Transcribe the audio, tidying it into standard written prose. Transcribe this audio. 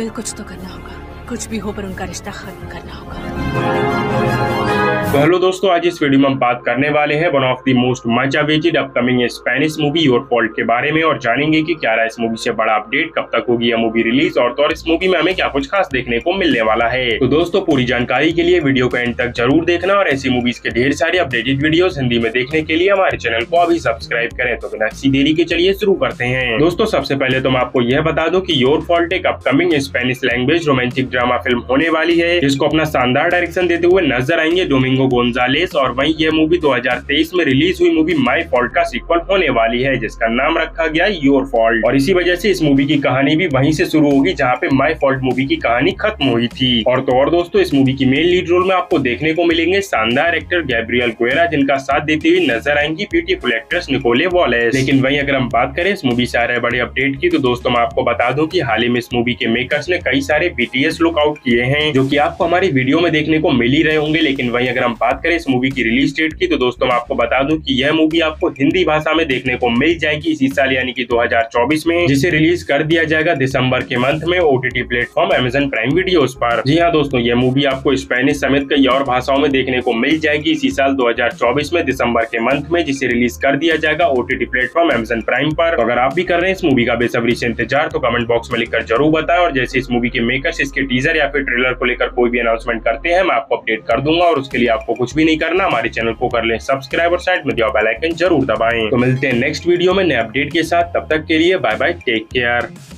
Will कुछ तो करना होगा, कुछ भी हो पर उनका रिश्ता खत्म करना होगा। तो हेलो दोस्तों, आज इस वीडियो में हम बात करने वाले हैं one of the most much awaited upcoming Spanish movie Your Fault के बारे में और जानेंगे कि क्या रहा इस मूवी से बड़ा अपडेट, कब तक होगी यह मूवी रिलीज और तो और इस मूवी में हमें क्या कुछ खास देखने को मिलने वाला है। तो दोस्तों, पूरी जानकारी के लिए वीडियो को एंड तक जरूर देखना और ऐसी मूवीज के ढेर सारी अपडेटेड वीडियोस हिंदी में देखने के लिए हमारे चैनल को अभी सब्सक्राइब करें। तो बिना किसी देरी के चलिए शुरू करते हैं। दोस्तों, सबसे पहले तो मैं आपको यह बता दूं कि योर फॉल्ट एक upcoming Spanish language romantic drama film होने वाली है, जिसको अपना शानदार डायरेक्शन देते हुए नजर आएंगे डोमिंगो गोंजालेस। और वहीं यह मूवी 2023 में रिलीज हुई मूवी माय फॉल्ट का सीक्वल होने वाली है, जिसका नाम रखा गया योर फॉल्ट। और इसी वजह से इस मूवी की कहानी भी वहीं से शुरू होगी जहां पे माय फॉल्ट मूवी की कहानी खत्म हुई थी। और तो और दोस्तों, इस मूवी की मेन लीड रोल में आपको देखने को मिलेंगे शानदार एक्टर गैब्रियल गुएरा, जिनका साथ देती हुई नजर आएंगी ब्यूटीफुल एक्ट्रेस निकोले वॉलेस। लेकिन वहीं अगर हम बात करें इस मूवी से आ रहे बड़े अपडेट की, तो दोस्तों मैं आपको बता दूं कि हाल ही में इस मूवी के मेकर्स ने कई सारे BTS लुक आउट किए हैं, जो कि आपको हमारी वीडियो में देखने को मिल ही रहे होंगे। लेकिन वहीं अगर हम बात करें इस मूवी की रिलीज डेट की, तो दोस्तों मैं आपको बता दूं कि यह मूवी आपको हिंदी भाषा में देखने को मिल जाएगी इसी साल यानी कि 2024 में, जिसे रिलीज कर दिया जाएगा दिसंबर के मंथ में OTT platform Amazon Prime Videos पर। जी हाँ दोस्तों, यह मूवी आपको स्पेनिश समेत कई और भाषाओं में देखने को मिल जाएगी इसी साल 2024 में दिसंबर के मंथ में, जिसे रिलीज कर दिया जाएगा OTT प्लेटफॉर्म Amazon प्राइम पर। तो अगर आप भी कर रहे हैं इस मूवी का बेसब्री से इंतजार, तो कमेंट बॉक्स में लिखकर जरूर बताएं। और जैसे इस मूवी के मेकर्स इसके टीजर या फिर ट्रेलर को लेकर कोई भी अनाउंसमेंट करते हैं, मैं आपको अपडेट कर दूंगा। और उसके लिए आपको कुछ भी नहीं करना, हमारे चैनल को कर लें सब्सक्राइब और साइड में दिया बेल आइकन जरूर दबाएं। तो मिलते हैं नेक्स्ट वीडियो में नए अपडेट के साथ, तब तक के लिए बाय बाय, टेक केयर।